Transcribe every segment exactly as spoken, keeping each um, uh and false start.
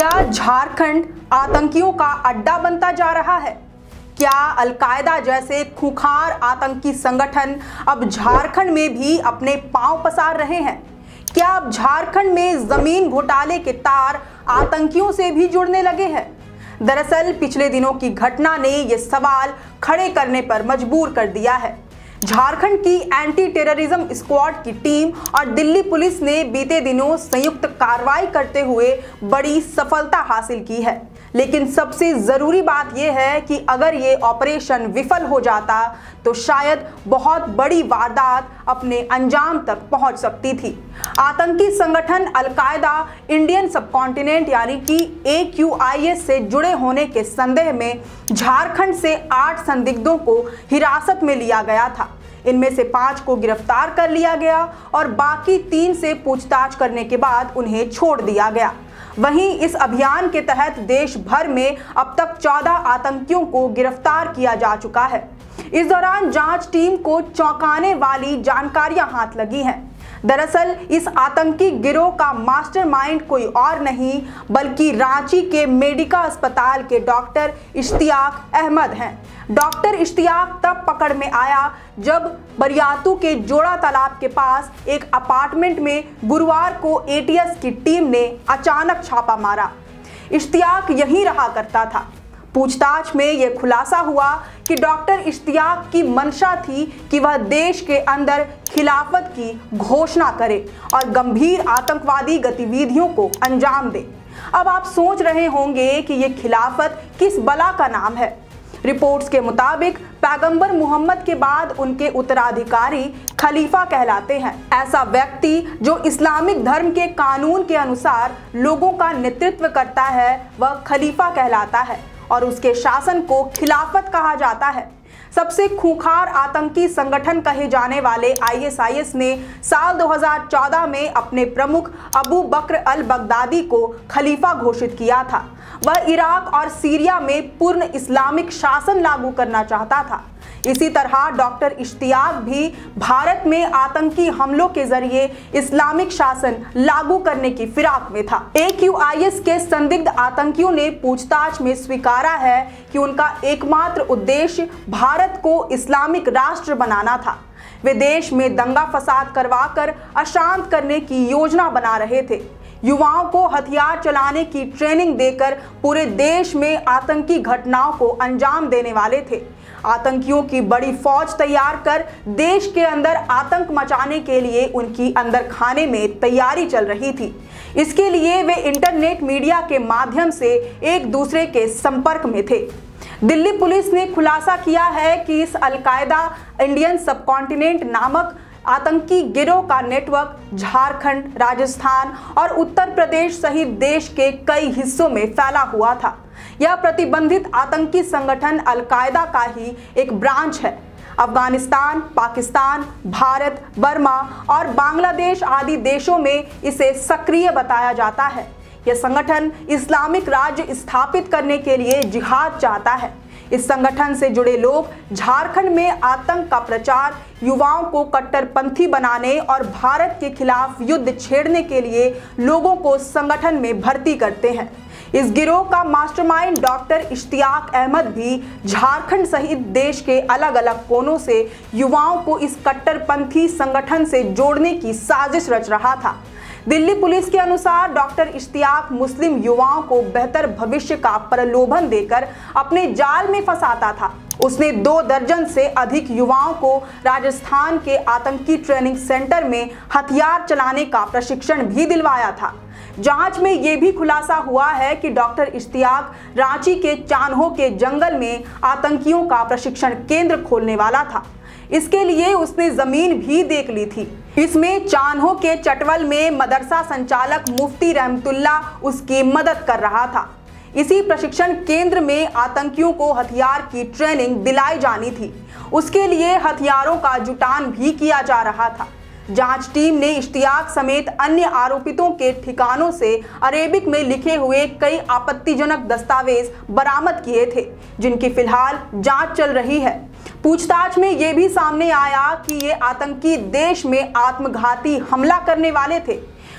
क्या झारखंड आतंकियों का अड्डा बनता जा रहा है? क्या अलकायदा जैसे खूंखार आतंकी संगठन अब झारखंड में भी अपने पांव पसार रहे हैं? क्या अब झारखंड में जमीन घोटाले के तार आतंकियों से भी जुड़ने लगे हैं? दरअसल पिछले दिनों की घटना ने ये सवाल खड़े करने पर मजबूर कर दिया है। झारखंड की एंटी टेररिज्म स्क्वाड की टीम और दिल्ली पुलिस ने बीते दिनों संयुक्त कार्रवाई करते हुए बड़ी सफलता हासिल की है। लेकिन सबसे जरूरी बात यह है कि अगर ये ऑपरेशन विफल हो जाता तो शायद बहुत बड़ी वारदात अपने अंजाम तक पहुंच सकती थी। आतंकी संगठन अलकायदा इंडियन सबकॉन्टिनेंट यानी कि ए क्यू आई एस से जुड़े होने के संदेह में झारखंड से आठ संदिग्धों को हिरासत में लिया गया था। इनमें से पांच को गिरफ्तार कर लिया गया और बाकी तीन से पूछताछ करने के बाद उन्हें छोड़ दिया गया। वहीं इस अभियान के तहत देश भर में अब तक चौदह आतंकियों को गिरफ्तार किया जा चुका है। इस दौरान जांच टीम को चौंकाने वाली जानकारियां हाथ लगी हैं। दरअसल इस आतंकी गिरोह का मास्टरमाइंड कोई और नहीं बल्कि रांची के मेडिका अस्पताल के डॉक्टर इश्तियाक अहमद हैं। डॉक्टर इश्तियाक तब पकड़ में आया जब बरियातू के जोड़ा तालाब के पास एक अपार्टमेंट में गुरुवार को ए टी एस की टीम ने अचानक छापा मारा। इश्तियाक यहीं रहा करता था। पूछताछ में यह खुलासा हुआ कि डॉक्टर इश्तियाक की मंशा थी कि वह देश के अंदर खिलाफत की घोषणा करे और गंभीर आतंकवादी गतिविधियों को अंजाम दे। अब आप सोच रहे होंगे कि यह खिलाफत किस बला का नाम है। रिपोर्ट्स के मुताबिक पैगंबर मोहम्मद के बाद उनके उत्तराधिकारी खलीफा कहलाते हैं। ऐसा व्यक्ति जो इस्लामिक धर्म के कानून के अनुसार लोगों का नेतृत्व करता है वह खलीफा कहलाता है और उसके शासन को खिलाफत कहा जाता है। सबसे खूंखार आतंकी संगठन कहे जाने वाले आई एस आई एस ने साल दो हज़ार चौदह में अपने प्रमुख अबू बकर अल बगदादी को खलीफा घोषित किया था। वह इराक और सीरिया में पूर्ण इस्लामिक शासन लागू करना चाहता था। इसी तरह डॉक्टर इश्तियाक भी भारत में आतंकी हमलों के जरिए इस्लामिक शासन लागू करने की फिराक में था। ए क्यू आई एस के संदिग्ध आतंकियों ने पूछताछ में स्वीकारा है कि उनका एकमात्र उद्देश्य भारत को इस्लामिक राष्ट्र बनाना था। वे देश में दंगा फसाद करवाकर अशांत करने की योजना बना रहे थे। युवाओं को हथियार चलाने की ट्रेनिंग देकर पूरे देश में आतंकी घटनाओं को अंजाम देने वाले थे। आतंकियों की बड़ी फौज तैयार कर देश के अंदर आतंक मचाने के लिए उनकी अंदर खाने में तैयारी चल रही थी। इसके लिए वे इंटरनेट मीडिया के माध्यम से एक दूसरे के संपर्क में थे। दिल्ली पुलिस ने खुलासा किया है कि इस अलकायदा इंडियन सबकॉन्टिनेंट नामक आतंकी गिरोह का नेटवर्क झारखंड, राजस्थान और उत्तर प्रदेश सहित देश के कई हिस्सों में फैला हुआ था। यह प्रतिबंधित आतंकी संगठन अलकायदा का ही एक ब्रांच है। अफगानिस्तान, पाकिस्तान, भारत, बर्मा और बांग्लादेश आदि देशों में इसे सक्रिय बताया जाता है। यह संगठन इस्लामिक राज्य स्थापित करने के लिए जिहाद चाहता है। इस संगठन से जुड़े लोग झारखंड में आतंक का प्रचार, युवाओं को कट्टरपंथी बनाने और भारत के खिलाफ युद्ध छेड़ने के लिए लोगों को संगठन में भर्ती करते हैं। इस गिरोह का मास्टरमाइंड डॉक्टर इश्तियाक अहमद भी झारखंड सहित देश के अलग अलग कोनों से युवाओं को इस कट्टरपंथी संगठन से जोड़ने की साजिश रच रहा था। दिल्ली पुलिस के अनुसार डॉक्टर इश्तियाक मुस्लिम युवाओं को बेहतर भविष्य का प्रलोभन देकर अपने जाल में फंसाता था। उसने दो दर्जन से अधिक युवाओं को राजस्थान के आतंकी ट्रेनिंग सेंटर में हथियार चलाने का प्रशिक्षण भी दिलवाया था। जांच में यह भी खुलासा हुआ है कि डॉक्टर इश्तियाक रांची के चान्हो के जंगल में आतंकियों का प्रशिक्षण केंद्र खोलने वाला था। इसके लिए उसने जमीन भी देख ली थी। इसमें चान्हो के चटवल में मदरसा संचालक मुफ्ती रहमतुल्ला उसकी मदद कर रहा था। इसी प्रशिक्षण केंद्र में आतंकियों को हथियार की ट्रेनिंग दिलाई जानी थी। उसके लिए हथियारों का जुटान भी किया जा रहा था। जांच टीम ने इश्तियाक समेत अन्य आरोपितों के ठिकानों से अरेबिक में लिखे हुए कई आपत्तिजनक दस्तावेज बरामद किए थे, जिनकी फिलहाल जांच चल रही है। पूछताछ में यह भी सामने आया कि ये आतंकी देश में आत्मघाती हमला करने वाले थे।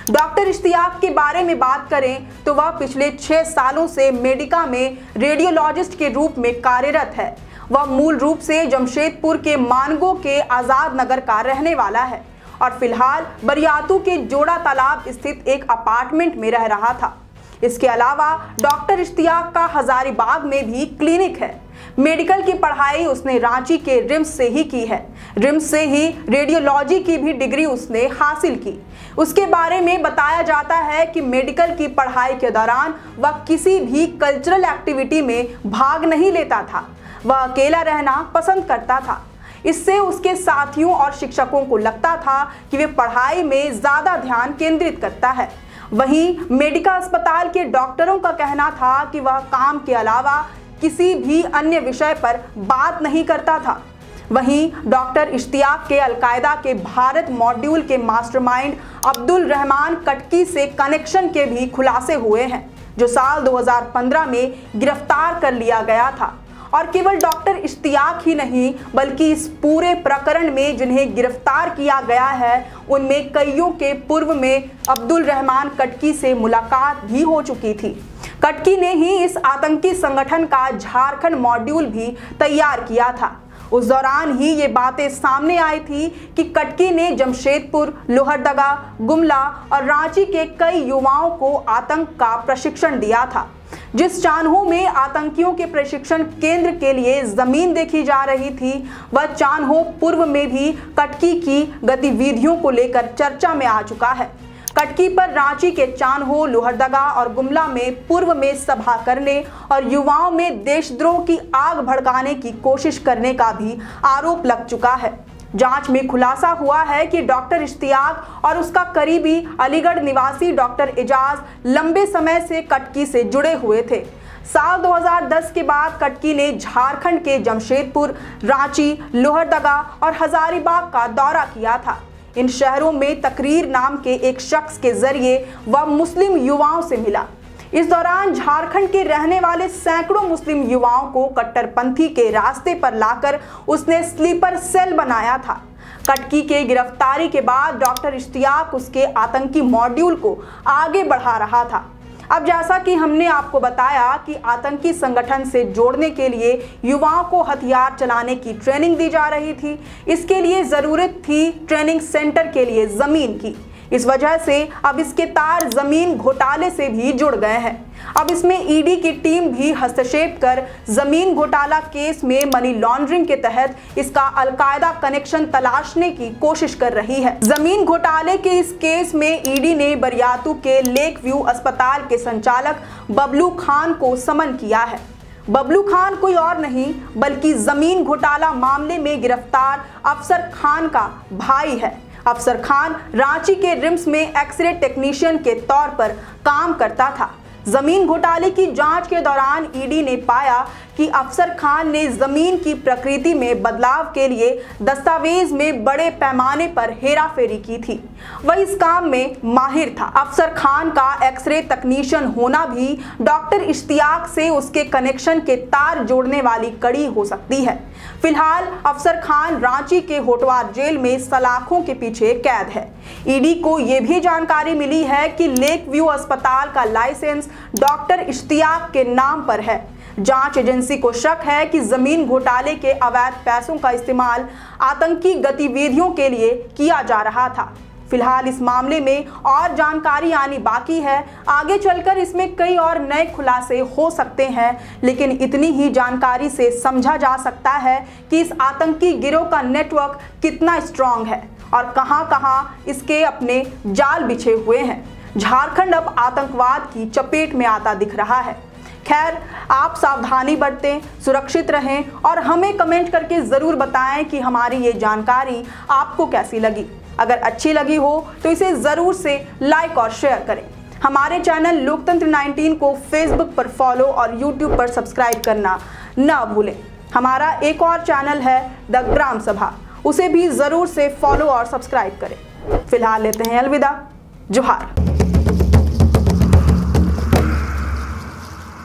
डॉक्टर इश्तियाक के बारे में बात करें तो वह पिछले छह सालों से मेडिका में रेडियोलॉजिस्ट के रूप में कार्यरत है। वह मूल रूप से जमशेदपुर के मानगो के आजाद नगर का रहने वाला है और फिलहाल बरियातू के जोड़ा तालाब स्थित एक अपार्टमेंट में रह रहा था। इसके अलावा डॉक्टर इश्तियाक का हजारीबाग में भी क्लिनिक है। मेडिकल की पढ़ाई उसने रांची के रिम्स से ही की है। रिम्स से ही रेडियोलॉजी की भी डिग्री उसने हासिल की। उसके बारे में बताया जाता है कि मेडिकल की पढ़ाई के दौरान वह किसी भी कल्चरल एक्टिविटी में भाग नहीं लेता था। वह अकेला रहना पसंद करता था। इससे उसके साथियों और शिक्षकों को लगता था कि वे पढ़ाई में ज्यादा ध्यान केंद्रित करता है। वहीं मेडिका अस्पताल के डॉक्टरों का कहना था कि वह काम के अलावा किसी भी अन्य विषय पर बात नहीं करता था। वहीं डॉक्टर इश्तियाक के अलकायदा के भारत मॉड्यूल के मास्टरमाइंड अब्दुल रहमान कटकी से कनेक्शन के भी खुलासे हुए हैं, जो साल दो हज़ार पंद्रह में गिरफ्तार कर लिया गया था। और केवल डॉक्टर इश्तियाक ही नहीं बल्कि इस पूरे प्रकरण में जिन्हें गिरफ्तार किया गया है उनमें कईयों के पूर्व में अब्दुल रहमान कटकी से मुलाकात भी हो चुकी थी। कटकी ने ही इस आतंकी संगठन का झारखंड मॉड्यूल भी तैयार किया था। उस दौरान ही ये बातें सामने आई थी कि कटकी ने जमशेदपुर, लोहरदगा, गुमला और रांची के कई युवाओं को आतंक का प्रशिक्षण दिया था। जिस चान्हो में आतंकियों के प्रशिक्षण केंद्र के लिए जमीन देखी जा रही थी, वह चान्हो पूर्व में भी कटकी की गतिविधियों को लेकर चर्चा में आ चुका है। कटकी पर रांची के चान्हो, लोहरदगा और गुमला में पूर्व में सभा करने और युवाओं में देशद्रोह की आग भड़काने की कोशिश करने का भी आरोप लग चुका है। जांच में खुलासा हुआ है कि डॉक्टर इश्तियाक और उसका करीबी अलीगढ़ निवासी डॉक्टर एजाज लंबे समय से कटकी से जुड़े हुए थे। साल दो हज़ार दस के बाद कटकी ने झारखंड के जमशेदपुर, रांची, लोहरदगा और हजारीबाग का दौरा किया था। इन शहरों में तकरीर नाम के एक शख्स के जरिए वह मुस्लिम युवाओं से मिला। इस दौरान झारखंड के रहने वाले सैकड़ों मुस्लिम युवाओं को कट्टरपंथी के रास्ते पर लाकर उसने स्लीपर सेल बनाया था। कटकी के गिरफ्तारी के बाद डॉक्टर इश्तियाक उसके आतंकी मॉड्यूल को आगे बढ़ा रहा था। अब जैसा कि हमने आपको बताया कि आतंकी संगठन से जोड़ने के लिए युवाओं को हथियार चलाने की ट्रेनिंग दी जा रही थी। इसके लिए जरूरत थी ट्रेनिंग सेंटर के लिए जमीन की। इस वजह से अब इसके तार जमीन घोटाले से भी जुड़ गए हैं। अब इसमें ईडी की टीम भी हस्तक्षेप कर जमीन घोटाला केस में मनी लॉन्ड्रिंग के तहत इसका अलकायदा कनेक्शन तलाशने की कोशिश कर रही है। जमीन घोटाले के इस केस में ईडी ने बरियातू के लेक व्यू अस्पताल के संचालक बबलू खान को समन किया है। बबलू खान कोई और नहीं बल्कि जमीन घोटाला मामले में गिरफ्तार अफसर खान का भाई है। अफसर खान रांची के रिम्स में एक्सरे टेक्नीशियन के तौर पर काम करता था। जमीन घोटाले की जांच के दौरान ईडी ने पाया कि अफसर खान ने जमीन की प्रकृति में बदलाव के लिए दस्तावेज में बड़े पैमाने पर हेराफेरी की थी। वह इस काम में माहिर था। अफसर खान का एक्सरे तकनीशियन होना भी डॉक्टर इश्तियाक से उसके कनेक्शन के तार जोड़ने वाली कड़ी हो सकती है। फिलहाल अफसर खान रांची के होटवार जेल में सलाखों के पीछे कैद है। ईडी को यह भी जानकारी मिली है कि लेक व्यू अस्पताल का लाइसेंस डॉक्टर इश्तियाक के नाम पर है। जांच एजेंसी को शक है कि जमीन घोटाले के अवैध पैसों का इस्तेमाल आतंकी गतिविधियों के लिए किया जा रहा था। फिलहाल इस मामले में और जानकारी आनी बाकी है। आगे चलकर इसमें कई और नए खुलासे हो सकते हैं, लेकिन इतनी ही जानकारी से समझा जा सकता है कि इस आतंकी गिरोह का नेटवर्क कितना स्ट्रांग है और कहां-कहां इसके अपने जाल बिछे हुए हैं। झारखंड अब आतंकवाद की चपेट में आता दिख रहा है। खैर, आप सावधानी बरतें, सुरक्षित रहें और हमें कमेंट करके ज़रूर बताएं कि हमारी ये जानकारी आपको कैसी लगी। अगर अच्छी लगी हो तो इसे ज़रूर से लाइक और शेयर करें। हमारे चैनल लोकतंत्र उन्नीस को फेसबुक पर फॉलो और यूट्यूब पर सब्सक्राइब करना न भूलें। हमारा एक और चैनल है द ग्राम सभा, उसे भी ज़रूर से फॉलो और सब्सक्राइब करें। फिलहाल लेते हैं अलविदा। जोहार।